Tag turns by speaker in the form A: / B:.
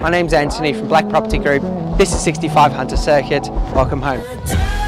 A: My name's Anthony from Black Property Group. This is 65 Hunter Circuit. Welcome home.